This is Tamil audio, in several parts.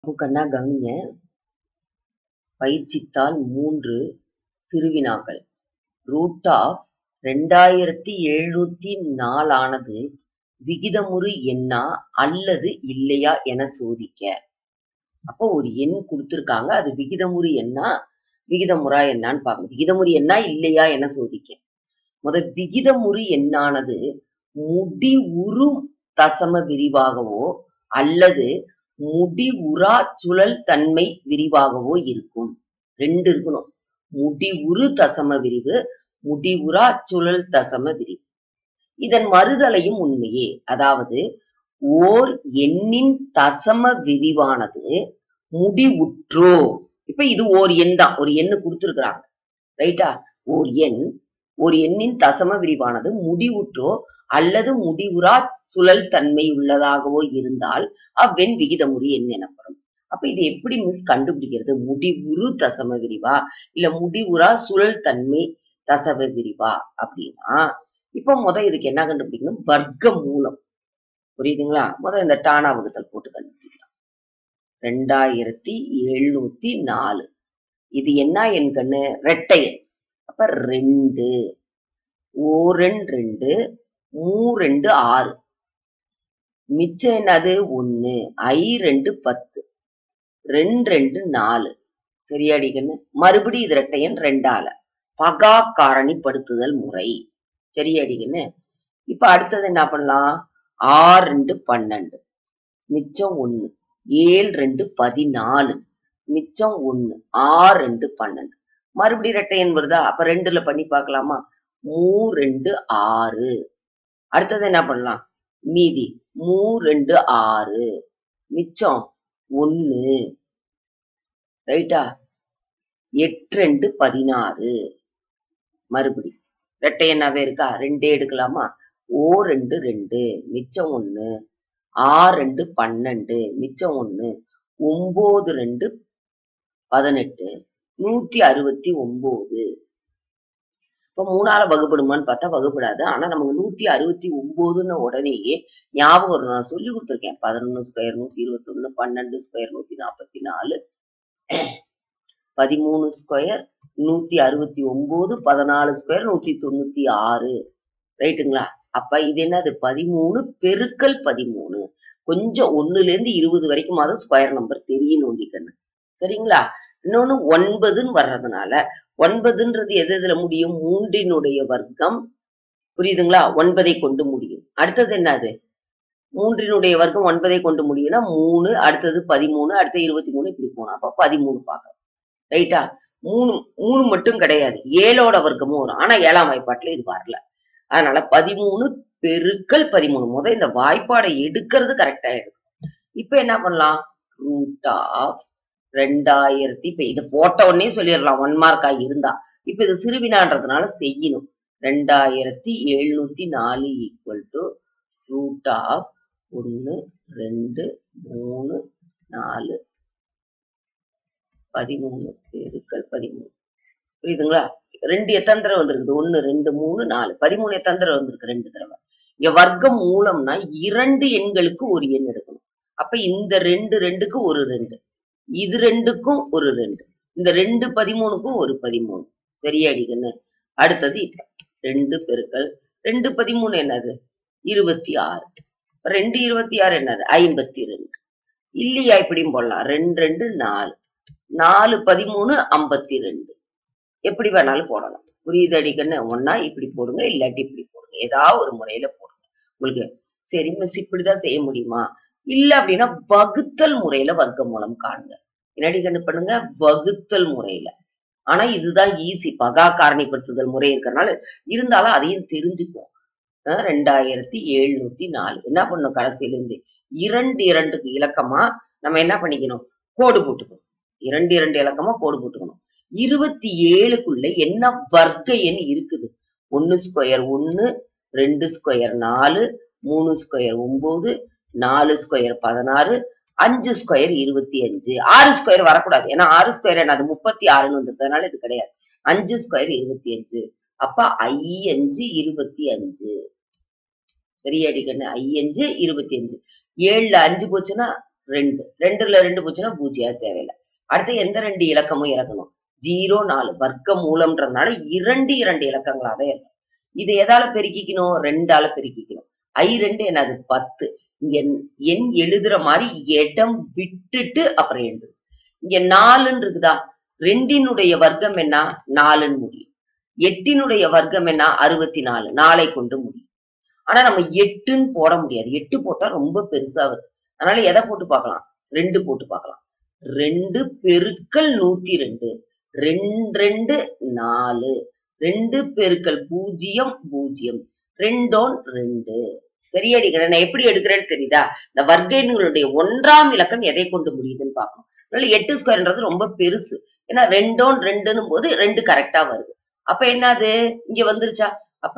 அப்போ கண்ணா கவனிங்க. பயிற்சித்தாள் 3 சிறுவினாக்கள். ரூட் ஆஃப் 2704 ஆனது விகிதமுறு எண்ணா அல்லது இல்லையா என சோதிக்க. அப்போ ஒரு எண் கொடுத்திருக்காங்க, அது விகிதமுறு எண்ணா விகிதமுறா எண்ணான்னு பார்க்கணும். விகிதமுறு எண்ணா இல்லையா என சோதிக்க. விகிதமுறு எண்ணானது முடிவுறு தசம விரிவாகவோ அல்லது முடிவுறா சுழல் தன்மை விரிவாகவோ இருக்கும். 2 இருக்கணும். முடிவுறு தசம விரிவு, முடிவுறா சுழல் தசம விரிவு. இதன் மறுதலையும் உண்மையே. அதாவது ஓர் எண்ணின் தசம விரிவானது முடிவுற்றோ. இப்ப இது ஓர் எண் தான், ஒரு எண்ணு கொடுத்திருக்கிறாங்க, ரைட்டா? ஒரு எண்ணின் தசம விரிவானது முடிவுற்றோ அல்லது முடிவுறா சுழல் தன்மை உள்ளதாகவோ இருந்தால் அவ்வெண் விகிதமுறு எண் எனப்படும். அப்ப இது எப்படி மிஸ் கண்டுபிடிக்கிறது? முடிவுறு தசம விரிவா இல்ல முடிவுறா சுழல் தன்மை தசம விரிவா அப்படின்னா, இப்ப இதுக்கு என்ன கண்டுபிடிக்கணும்? வர்க்க மூலம். புரியுதுங்களா? இந்த டானா வகுத்தல் போட்டு கண்டுபிடிக்கலாம். 2704 இது என்ன எண் கண்ணு? ரெட்டை எண். அப்ப 2 ஓரெண் 2 மூரெண்டு 6, மிச்சம் என்னது? 1, I 2 10, 2 4. சரியாடி கண்ணு? மறுபடி இது ரெட்டை எண் 2ஆல பகா காரணிப்படுத்துதல் முறை. சரியாடி கண்ணு? இப்ப அடுத்தது என்ன பண்ணலாம்? 6 2 12, மிச்சம் 1, 7 2 14, மிச்சம் 1, 6 2 12. மறுபடியும் ரெட்டை எண் வருதா? அப்ப 2ல பண்ணி பார்க்கலாமா? 3 2 6. அடுத்தது என்ன பண்ணலாம்? மீதி 3 2 6, மிச்சம் 1, ரைட்டா? 8 2 16. மறுபடி ரெட்டை எண்ணாவே இருக்கா? 2 எடுக்கலாமா? ஓ 2 2, மிச்சம் 1, 6 2 12, மிச்சம் 1, 9 2 18, 169. இப்ப 3ஆல வகுப்படுமான்னு பார்த்தா வகுப்படாது. ஆனா நமக்கு 169 உடனேயே ஞாபகம் வரும். நான் சொல்லி கொடுத்துருக்கேன். 11 ஸ்கொயர் 121, 12 ஸ்கொயர் 144, 13 ஸ்கொயர் 169, 14 ஸ்கொயர் 196. ரைட்டுங்களா? அப்ப இது என்னது? 13 பெருக்கல் 13. கொஞ்சம் 1ல இருந்து 20 வரைக்கும் ஸ்கொயர் நம்பர் தெரியும் நோண்டிக்கணும். சரிங்களா? இன்னொன்னு 9ன்னு வர்றதுனால 9ன்றது எதுல முடியும்? 3னுடைய வர்க்கம். புரியுதுங்களா? 9ஐ கொண்டு முடியும். அடுத்தது என்னது? 3னுடைய வர்க்கம் 9ஐ கொண்டு முடியும்னா 3, அடுத்தது 13, அடுத்து 23, இப்படி போனா அப்ப 13 பார்க்கலாம். ரைட்டா? 3 மட்டும் கிடையாது, 7ஓட வர்க்கமும் வரும். ஆனா 7ஆம் வாய்ப்பாட்டுல இது வரல. அதனால 13 பெருக்கல் 13. இந்த வாய்ப்பாடை எடுக்கிறது கரெக்டா எடுக்கும். இப்ப என்ன பண்ணலாம்? Root of 2000. இப்ப இது போட்ட உடனே சொல்லிடலாம் 1 மார்க்கா இருந்தா. இப்ப இது சிறுவினான்றதுனால செய்யணும். 2704 ஈக்குவல் டு ரூட் ஆஃப் 1 2 3 4 13 பெருக்கல் 13. புரியுதுங்களா? 2 எத்தனை தடவை வந்திருக்குது? 1 2 3 4, 13 எத்தனை தடவை வந்திருக்கு? 2 தடவை. இங்க வர்க்கம் மூலம்னா 2 எண்களுக்கு ஒரு எண் எடுக்கணும். அப்ப இந்த 2 2க்கு ஒரு 2, இது 2க்கும் ஒரு 2, இந்த 2 13க்கும் ஒரு 13. சரியாடி கண்ணு? அடுத்தது இப்ப 2 பெருக்கல் 2 13 என்னது? 26. 2 26 என்னது? 52. இல்லையா? இப்படியும் போடலாம். 2 2 4, 4 13 52. எப்படி வேணாலும் போடலாம். புரியுது அடிக்கண்ணு? ஒன்னா இப்படி போடுங்க, இல்லாட்டி இப்படி போடுங்க. ஏதாவது ஒரு முறையில போடுங்க. உங்களுக்கு சரி மிஸ் இப்படிதான் செய்ய முடியுமா? இல்ல அப்படின்னா வகுத்தல் முறையில வர்க்க மூலம் காணுங்க. என்னடி கண்ணு பண்ணுங்க? வகுத்தல் முறையில. ஆனா இதுதான் ஈஸி. பகா காரணிப்படுத்துதல் முறை இருக்கிறதுனால இருந்தாலும் அதையும் தெரிஞ்சுக்குவோம். 2704 என்ன பண்ணணும்? கடைசியில இருந்து 2 2க்கு இலக்கமா நம்ம என்ன பண்ணிக்கணும்? கோடு போட்டுக்கணும். 2 2 இலக்கமா கோடு போட்டுக்கணும். 27க்குள்ள என்ன வர்க்க எண் இருக்குது? 1 square 1, 2 square 4, 3 square 9, 4 square 16, 5 square 25. 6 square வரக்கூடாது. ஏன்னா 6 ஸ்கொயர் என்னது? 36ன்னு வந்திருக்கிறதுனால இது கிடையாது. 5 ஸ்கொயர் 25. அப்ப I5 25. சரியாடி கண்ணு? I5 25. 7ல 5 போச்சுன்னா 2. 2ல 2 போச்சுன்னா 0 தேவையில்லை. அடுத்து எந்த 2 இலக்கமும் இறக்கணும். 0, 4 வர்க்க மூலம்ன்றதுனால 2 இலக்கங்களாக தான் இருக்கும். இது எதால பெருக்கிக்கணும்? 2ஆல பெருக்கிக்கணும். I2 என்னது? 10. இங்க எண் எழுதுற மாதிரி இடம் விட்டுட்டு அப்புறம் எழுது. இங்க 4ன்னு இருக்குதா? 2னுடைய வர்க்கம் என்ன? 4ன்னு முடியும். 8னுடைய வர்க்கம் என்ன? 64. 4ஐ கொண்டு முடியும். ஆனா நம்ம 8ன்னு போட முடியாது. 8 போட்டா ரொம்ப பெருசா வரும். அதனால எதை போட்டு பார்க்கலாம்? 2 போட்டு பார்க்கலாம். 2 பெருக்கல் 102. 2 4. 2 பெருக்கல் 0 0. 2 2. சரியாடி நான் எப்படி எடுக்கிறேன்னு தெரியுதா? இந்த வர்க்க எண்களுடைய 1ஆம் இலக்கம் எதை கொண்டு முடியுதுன்னு பார்க்கணும். அதனால 8 ஸ்கொயர்ன்றது ரொம்ப பெருசு. ஏன்னா 2 2ன்னும் போது 2 கரெக்டா வருது. அப்ப என்னது? இங்க வந்துருச்சா? அப்ப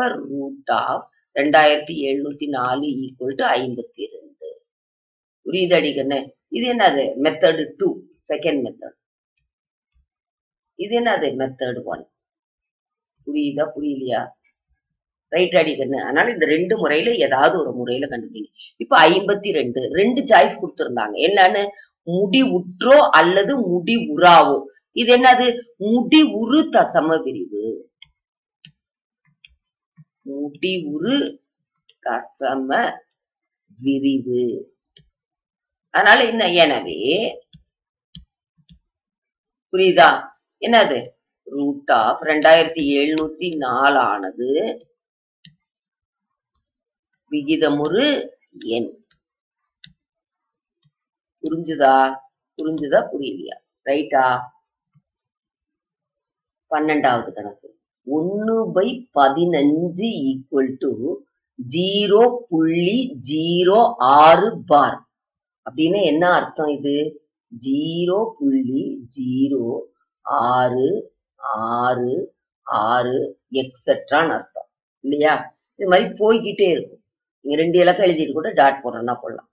√2704 = 52. புரியுதாடி கண்ணு? இது என்னது? Method 2, second method. இது என்னது? மெத்தட் 1. புரியுதா? புரியலையா? ரைட் அடி கண்ணு. அதனால இந்த 2 முறையில ஏதாவது ஒரு முறையில கண்டுபிடிங்க. இப்ப 52. 2 சாய்ஸ் கொடுத்திருந்தாங்க. என்னன்னு? முடிவுற்றோ அல்லது முடிவுறாவோ. இது என்னது? முடிவுறு தசம விரிவு. முடிவுறு தசம விரிவு. அதனால என்ன? எனவே புரியுதா? என்னது? √2704 ஆனது விகிதமுறு எண். புரிஞ்சுதா? புரிஞ்சுதா? புரியலையா? ரைட்டா? 12வது கணக்கு. 1/15 = 0.06 பார். அப்படின்னு என்ன அர்த்தம் இது? 0.0666 எக்ஸெட்ரான்னு அர்த்தம் இல்லையா? இது மாதிரி போய்கிட்டே இருக்கும். நீங்க 2 இலக்கம் எழுதிட்டு கூட டாட் போடுறோம்னா போடலாம்.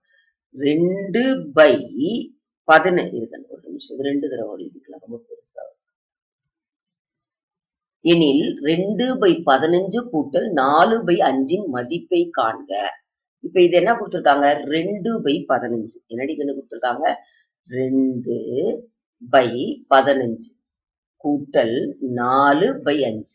2/10 இருக்கு. ஒரு நிமிஷம். இது 2 தடவை எழுதிக்கலாம். ரொம்ப பெருசா எனில் 2/15 கூட்டல் 4/5 மதிப்பை காண்க. இப்ப இது என்ன கொடுத்திருக்காங்க? 2/15. என்னடி கண்ணு கொடுத்திருக்காங்க? 2/15 கூட்டல் 4/5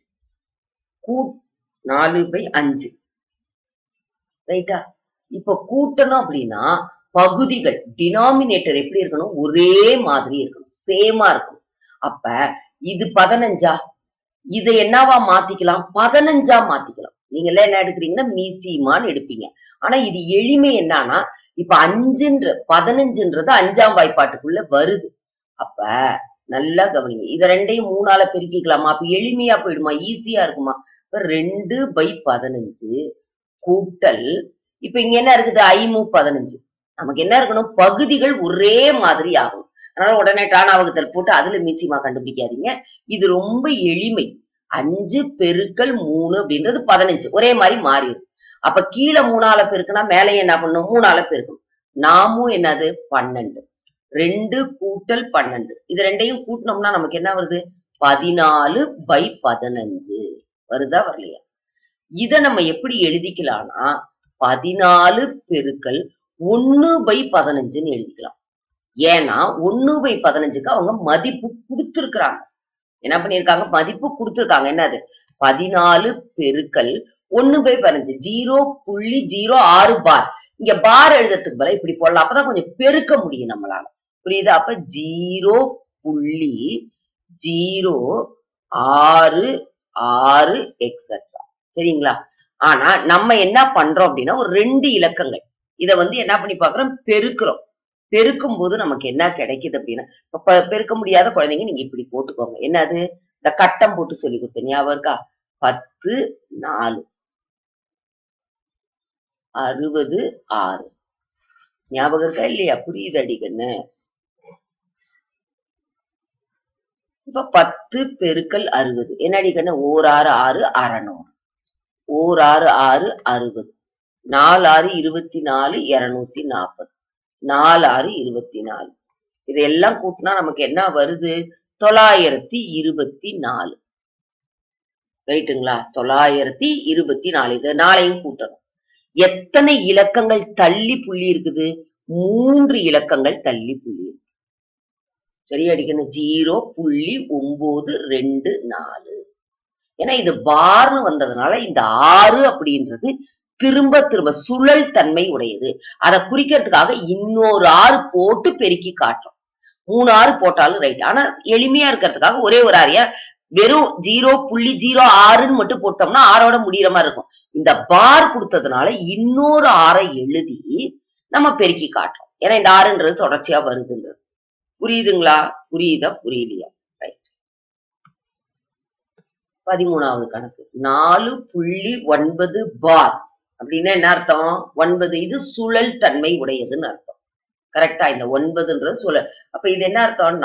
4/5. ரைட்டா? இப்ப கூட்டணும் அப்படின்னா பகுதிகள் டினாமினேட்டர் எப்படி இருக்கணும்? ஒரே மாதிரி இருக்கணும். சேமா இருக்கணும். அப்ப இது 15ஆ? இதை என்னவா மாத்திக்கலாம்? 15ஆ மாத்திக்கலாம். நீங்க எல்லாம் என்ன எடுக்கிறீங்கன்னா மீசிமான்னு எடுப்பீங்க. ஆனா இது எளிமை என்னன்னா, இப்ப 15ன்றது 5ஆம் வாய்ப்பாட்டுக்குள்ள வருது. அப்ப நல்லா கவனிங்க. இத 2ஐயும் 3ஆல பெருக்கிக்கலாமா? அப்ப எளிமையா போயிடுமா? ஈஸியா இருக்குமா? 2/15 கூட்டல் இப்ப இங்க என்ன இருக்குது? 5/15. நமக்கு என்ன இருக்கணும்? பகுதிகள் ஒரே மாதிரி ஆகணும். அதனால உடனே டானா வகுத்தல் போட்டு அதுல மீசிமா கண்டுபிடிக்காதீங்க. இது ரொம்ப எளிமை. 5 பெருக்கல் 3 அப்படின்றது 15. ஒரே மாதிரி மாறிடும். அப்ப கீழே 3ஆல பெருக்குனா மேலே என்ன பண்ணும்? 3ஆல பெருக்கணும். நாமும் என்னது? 12. 2 கூட்டல் 12. இது 2ஐயும் கூட்டினோம்னா நமக்கு என்ன வருது? 14/15 வருதா? வரலையா? இத நம்ம எப்படி எழுதிக்கலாம்னா 14 பெருக்கல் 1/15ன்னு எழுதிக்கலாம். ஏன்னா 1/15க்கு அவங்க மதிப்பு கொடுத்திருக்கிறாங்க. என்ன பண்ணிருக்காங்க? மதிப்பு கொடுத்திருக்காங்க. என்னது? 14 பெருக்கல் 1/15 0.06 பார். இங்க பார் எழுதுறதுக்கு பதிலா இப்படி போடலாம். அப்பதான் கொஞ்சம் பெருக்க முடியும் நம்மளால. புரியுதா? அப்ப 0.06 எக்ஸெட்ரா. சரிங்களா? ஆனா நம்ம என்ன பண்றோம் அப்படின்னா ஒரு 2 இலக்கங்கள் இத என்ன பண்ணி பாக்குறோம்? பெருக்கிறோம். பெருக்கும் போது நமக்கு என்ன கிடைக்குது அப்படின்னா, பெருக்க முடியாத குழந்தைங்க நீங்க இப்படி போட்டுக்கோங்க. என்னது? இந்த கட்டம் போட்டு சொல்லி கொடுத்தேன். ஞாபகம் இருக்கா? 10 4 60 6. ஞாபகம் இருக்கா இல்லையா? புரியுது அடிக்கண்ணு. இப்ப 10 பெருக்கல் 60 என்ன அடிக்கண்ணு? 1 6 6 600. 1 6 6 60. 4 6 24 240. 4 6 24. இதெல்லாம் கூட்டினா நமக்கு என்ன வருது? 924. ரைட்டுங்களா? 924. இது 4ஐயும் கூட்டணும். எத்தனை இலக்கங்கள் தள்ளி புள்ளி இருக்குது? 3 இலக்கங்கள் தள்ளி புள்ளி. சரியாடிக்கணும் 0.924. ஏன்னா இது பார்னு வந்ததுனால இந்த 6 அப்படின்றது திரும்ப திரும்ப சுழல் தன்மை உடையது. அதை குறிக்கிறதுக்காக இன்னொரு 6 போட்டு பெருக்கி காட்டுறோம். 3 6 போட்டாலும் ரைட். ஆனா எளிமையா இருக்கிறதுக்காக ஒரே ஒரு 6 வெறும் 0.06ன்னு மட்டும் போட்டோம்னா 6ஓட முடியிற மாதிரி இருக்கும். இந்த பார் கொடுத்ததுனால இன்னொரு 6ஐ எழுதி நம்ம பெருக்கி காட்டுறோம். ஏன்னா இந்த 6ன்றது தொடர்ச்சியா வருதுன்றது. புரியுதுங்களா? புரியுதா புரியலையா? ரைட். 13வது கணக்கு 4.9 பார் அப்படின்னா என்ன அர்த்தம்? 9 இது சுழல் தன்மை உடையதுன்னு அர்த்தம். கரெக்டா? இந்த 9ன்றது சுழல். அப்ப இது என்ன அர்த்தம்?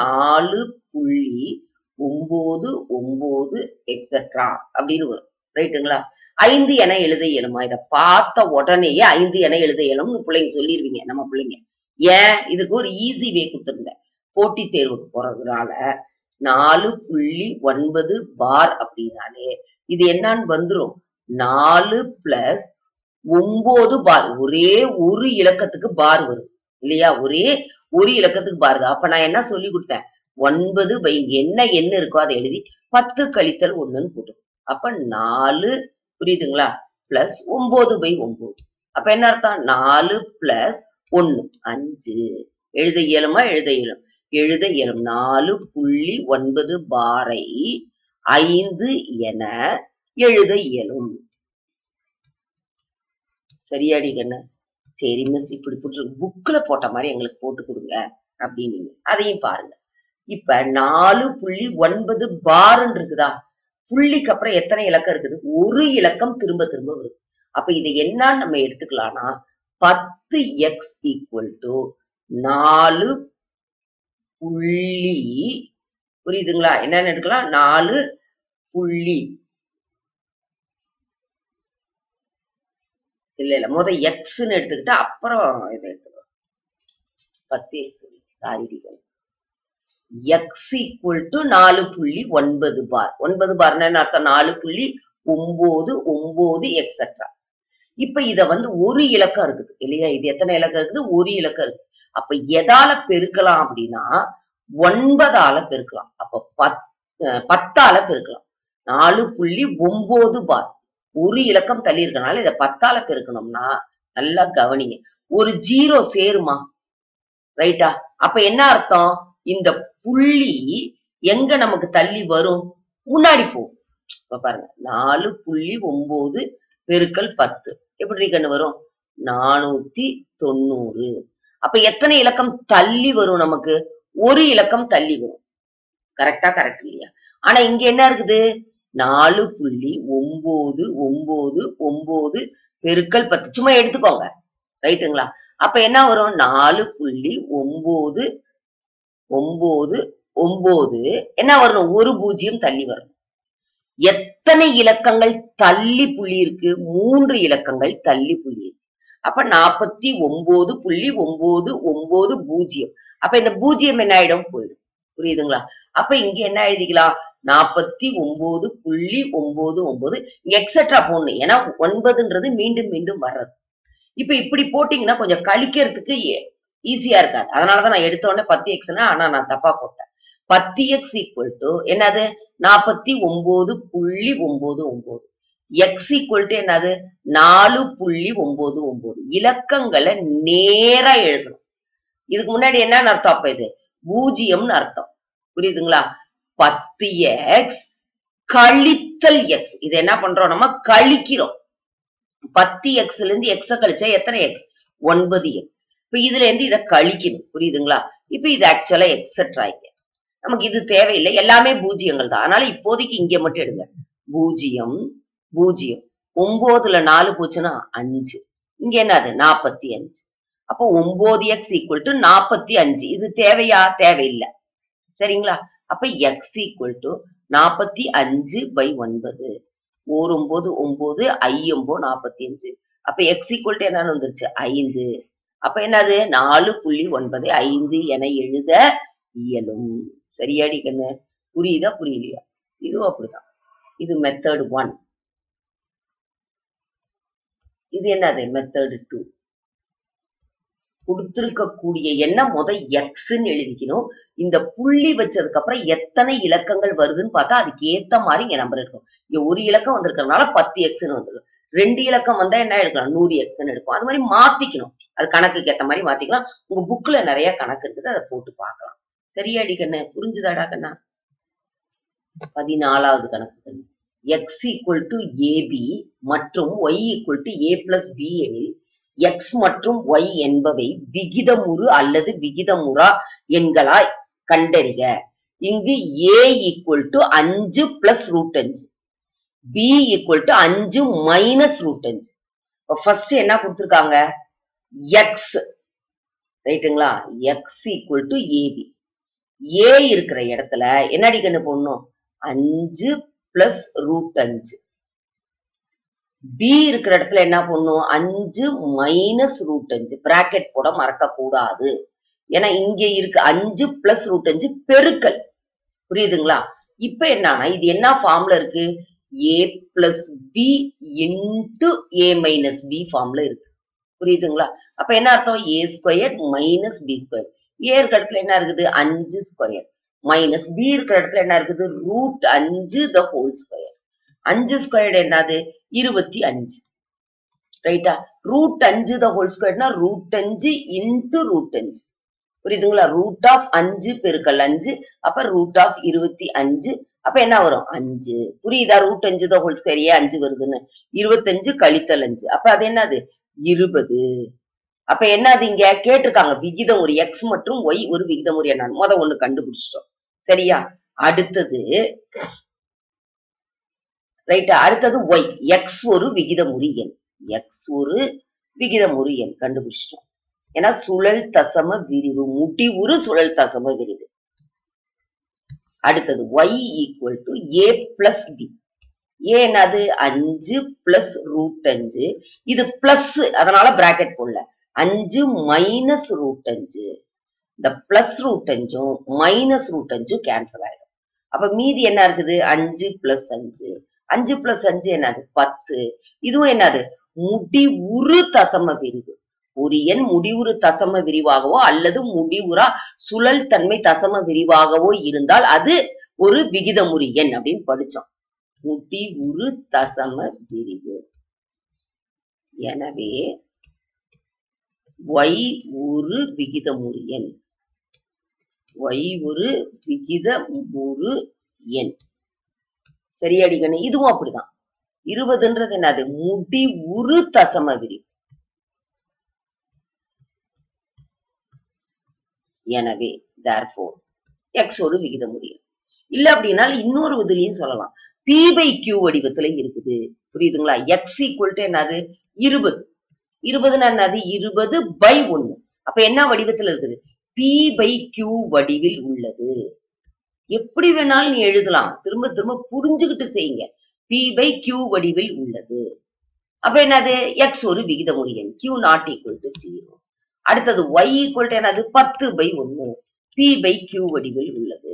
4.99 எக்ஸெட்ரா அப்படின்னு வரும். ரைட்டுங்களா? 5 என எழுத இயலுமா? இதை பார்த்த உடனேயே 5 என எழுத இயலும்னு பிள்ளைங்க சொல்லிருவீங்க. நம்ம பிள்ளைங்க ஏன் இதுக்கு ஒரு ஈஸி வே கொடுத்துருந்தேன். போட்டித் தேர்வுக்கு போறதுனால 4.9 பார் அப்படின்னாலே இது என்னன்னு வந்துரும் 4 பிளஸ் 9 பார். ஒரே ஒரு இலக்கத்துக்கு பார் வரும் இல்லையா? ஒரே ஒரு இலக்கத்துக்கு பார். அப்ப நான் என்ன சொல்லி கொடுத்தேன்? 9 பை என்ன இருக்கோ அதை எழுதி 10 கழித்தல் 1ன்னு போட்டு. அப்ப 4 புரியுதுங்களா? Plus 9 by 9. அப்ப என்ன அர்த்தம்? 4 பிளஸ் 1 5. எழுத இயலுமா? எழுத இயலும். எழுத இயலும். 4.9 பாரை 5 என எழுத இயலும். சரியாடி கண்ணு? சரி மிஸ் இப்படி போட்டு புக்ல போட்ட மாதிரி எங்களுக்கு போட்டு கொடுங்க அப்படின்னு அதையும் பாருங்க. இப்ப 4.9 பார்ன்னு இருக்குதா? புள்ளிக்கு அப்புறம் எத்தனை இலக்கம் இருக்குது? ஒரு இலக்கம் திரும்ப திரும்ப வருது. அப்ப இதை என்னன்னு நம்ம எடுத்துக்கலாம்னா 10x ஈக்குவல் டு 4 புள்ளி புரியுதுங்களா? என்னன்னு எடுக்கலாம்? 4 புள்ளி இல்ல முத எக்ஸ்ன்னு எடுத்துக்கிட்டு அப்புறம் இதை எடுத்துக்கலாம். 10x sorry x equal to 4.9 bar. 9 பார்னா என்ன அர்த்தம்? 4.99 எக்ஸெட்ரா. இப்ப இத ஒரு இலக்கம் இருக்குது இல்லையா? இது எத்தனை இலக்கம் இருக்குது? ஒரு இலக்கம் இருக்கு. அப்ப எதால பெருக்கலாம் அப்படின்னா 9ஆல பெருக்கலாம். அப்ப 10ஆல பெருக்கலாம். 4.9 பார். ஒரு இலக்கம் தள்ளி இருக்கனால இதை 10ஆல பெருக்கணும்னா நல்லா கவனிங்க. ஒரு 0 சேருமா? ரைட்டா? அப்ப என்ன அர்த்தம்? இந்த புள்ளி எங்க நமக்கு தள்ளி வரும்? முன்னாடி போகும். இப்ப பாருங்க 4.9 பெருக்கல் 10 எப்படி கண்ணு வரும்? 490. அப்ப எத்தனை இலக்கம் தள்ளி வரும் நமக்கு? ஒரு இலக்கம் தள்ளி வரும். கரெக்டா? கரெக்ட் இல்லையா? ஆனா இங்க என்ன இருக்குது? 4.999 பெருக்கல் 10 சும்மா எடுத்துக்கோங்க. ரைட்டுங்களா? அப்ப என்ன வரும்? 4.999 என்ன வரணும்? ஒரு 0 தள்ளி வரணும். எத்தனை இலக்கங்கள் தள்ளி புள்ளி இருக்கு? 3 இலக்கங்கள் தள்ளி புள்ளி இருக்கு. அப்ப 49.990. அப்ப இந்த 0 என்ன ஆயிடும்? போயிடும். புரியுதுங்களா? அப்ப இங்க என்ன எழுதிக்கலாம்? 49.99 எக்ஸெட்ரா போடணும். ஏன்னா 9ன்றது மீண்டும் மீண்டும் வர்றது. இப்ப இப்படி போட்டீங்கன்னா கொஞ்சம் கழிக்கிறதுக்கு ஈஸியா இருக்காது. அதனாலதான் நான் எடுத்த உடனே 10xன்னா ஆனா நான் தப்பா போட்டேன். 10x ஈக்குவல் டு என்னது? 49.99. எக்ஸ் ஈக்குவல் டு என்னது? 4.99. இலக்கங்களை நேரா எழுதணும். இதுக்கு முன்னாடி என்னன்னு அர்த்தம்? அப்ப இது 0ன்னு அர்த்தம். புரியுதுங்களா? 10x கழித்தல் x. இது என்ன பண்றோம்? நம்ம கழிக்கிறோம். 10xல இருந்து x கழிச்சா எத்தனை x? 9x. இப்ப இதுல இருந்து இதை கழிக்கணும். புரியுதுங்களா? இப்ப இது ஆக்சுவலா எக்ஸெட்ரா. நமக்கு இது தேவையில்லை. எல்லாமே பூஜ்ஜியங்கள் தான். அதனால இப்போதைக்கு இங்க மட்டும் எடுங்க. 0 0. 9ல 4 போச்சுன்னா 5. இங்க என்னது? 45. அப்போ 9x ஈக்குவல் டு 45. இது தேவையா? தேவையில்லை. சரிங்களா? அப்ப x ஈக்குவல் டு 45 பை 9. 4 9 9 5 45. அப்ப x ஈக்குவல் டு என்னன்னு வந்துருச்சு? 5. அப்ப என்னது? 4.9 5 என எழுத இயலும். சரியாடி கண்ணு? புரியுதா புரியலையா? இதுவும் அப்படிதான். இது மெத்தட் 1. இது என்னது? மெத்தட் 2. கொடுத்திருக்கக்கூடிய எண்ணை எக்ஸ்ன்னு எழுதிக்கணும். இந்த புள்ளி வச்சதுக்கு அப்புறம் எத்தனை இலக்கங்கள் வருதுன்னு பார்த்தா அதுக்கு ஏத்த மாதிரி இங்க நம்பர் இருக்கும். இங்க ஒரு இலக்கம் வந்திருக்கிறதுனால 10 எக்ஸ்ன்னு வந்துடும். 2 இலக்கம் வந்தா என்ன எடுக்கலாம்? 100 எக்ஸ்ன்னு எடுக்கும். அது மாதிரி மாத்திக்கணும். அது கணக்குக்கு ஏத்த மாதிரி மாத்திக்கலாம். உங்க புக்ல நிறைய கணக்கு இருக்குது. அதை போட்டு பார்க்கலாம். சரியாடி கண்ணு? புரிஞ்சுதாடா கண்ணா? 14வது கணக்கு கண்ணு. x = ab மற்றும் y = a + b எனில் x மற்றும் y என்பவை விகிதமுறு அல்லது விகிதமுறா எண்களாய் கண்டறிக. இங்கு a = 5 + √5, b = 5 - √5. ஃபர்ஸ்ட் என்ன கொடுத்திருக்காங்க? x, ரைட்டுங்களா? x = ab. a இருக்கிற இடத்துல என்னடி கண்ணு போடணும்? 5 + √5. b இருக்கிற இடத்துல என்ன பண்ணும்? 5 - √5. பிராக்கெட் போட மறக்க கூடாது. ஏன்னா இங்க இருக்கு 5 + √5 பெருக்கல். புரியுதுங்களா? இப்ப என்னன்னா இது என்ன ஃபார்ம்ல இருக்கு? a + b * a - b ஃபார்ம்ல இருக்கு. புரியுதுங்களா? அப்ப என்ன அர்த்தம்? a² - b². a இருக்கிற இடத்துல என்ன இருக்குது? 5² மைனஸ் b இருக்கிற இடத்துல என்ன இருக்குது? √5² 5² என்னது? 25. ரைட்டா? √5² னா √5 × √5. புரியுதுங்களா? √5 பெருக்கல் 5 அப்ப √25. அப்ப என்ன வரும்? 5. புரியுதா? √5² ஏன் 5 வருதுன்னு? 25 கழித்தல் 5. அப்ப அது என்னது? 20. அப்ப என்னது இங்க கேட்டிருக்காங்க? விகிதம் ஒரு x மற்றும் y ஒரு விகிதம் ஒரு எண்ணான். ஒண்ணு கண்டுபிடிச்சிட்டோம். சரியா? அடுத்தது ரைட்டா? அடுத்தது y. x ஒரு விகிதமுறு எண். x ஒரு விகிதமுறு எண் கண்டுபிடிச்சிட்டோம். ஏன்னா சுழல் தசம விரிவு, முடிவுறு சுழல் தசம விரிவு. அடுத்தது y = a + b. a என்னது? 5 + √5. இது பிளஸ், அதனால பிராக்கெட் போடல. 5 - √5. இந்த பிளஸ் √5ம் -√5ம் கேன்சல் ஆயிடும். அப்ப மீதி என்ன இருக்குது? 5 + 5. 5 + 5 என்னது? 10. இதுவும் என்னது? முடிவுறு தசம விரிவு. ஒரு எண் முடிவுறு தசம விரிவாகவோ அல்லது முடிவுறா சுழல் தன்மை தசம விரிவாகவோ இருந்தால் அது ஒரு விகிதமுறு எண் அப்படின்னு படிச்சோம். முடிவுறு தசம விரிவு. எனவே y ஒரு விகிதமுறு எண். y ஒரு விகிதமுறு எண். சரியாடி கண்ணு? இதுவும் அப்படிதான். 20ன்றது என்னது? முடிவுறு தசம விரிவு. எனவே therefore x ஒரு விகிதமுறு எண். இல்ல அப்படின்னா இன்னொரு உதிரியும் சொல்லலாம். p/q வடிவத்துல இருக்குது. புரியுதுங்களா? x = என்னது? 20. 20ன்னா என்னது? 20/1. அப்ப என்ன வடிவத்துல இருக்குது? p/q வடிவில் உள்ளது. எப்படி வேணாலும் நீ எழுதலாம். திரும்ப திரும்ப புரிஞ்சுகிட்டு செய்யுங்க. p/q வடிவில் உள்ளது. அப்ப என்னது? x ஒரு விகிதமுறு எண். q ≠ 0. அடுத்தது y = என்னது? 10/1. p/q வடிவில் உள்ளது.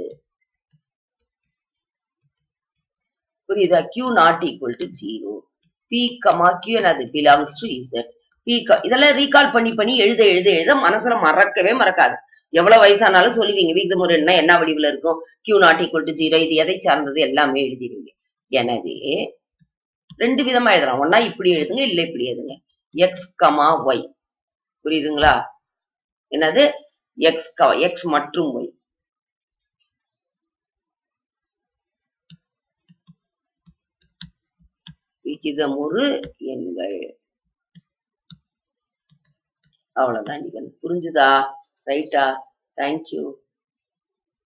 புரியுதா? q ≠ 0. p, q என்னது? belongs to z. இதெல்லாம் ரீகால் பண்ணி எழுத மனசுல மறக்கவே மறக்காது. எவ்வளவு வயசானாலும் சொல்லுவீங்க. விகிதமுறு எண்ணா என்ன வடிவுல இருக்கும்? q ≠ 0. இது எதை சார்ந்தது? எல்லாமே எழுதிடுவீங்க. எனவே 2 விதமா எழுதலாம். ஒண்ணா இப்படி எழுதுங்க, இல்ல இப்படி எழுதுங்க. x, y. புரியுதுங்களா? என்னது? x மற்றும் y. விகிதமுறு எண்கள். அவ்வளவுதான். புரிஞ்சுதா? ரைட்டா? தேங்க்யூ.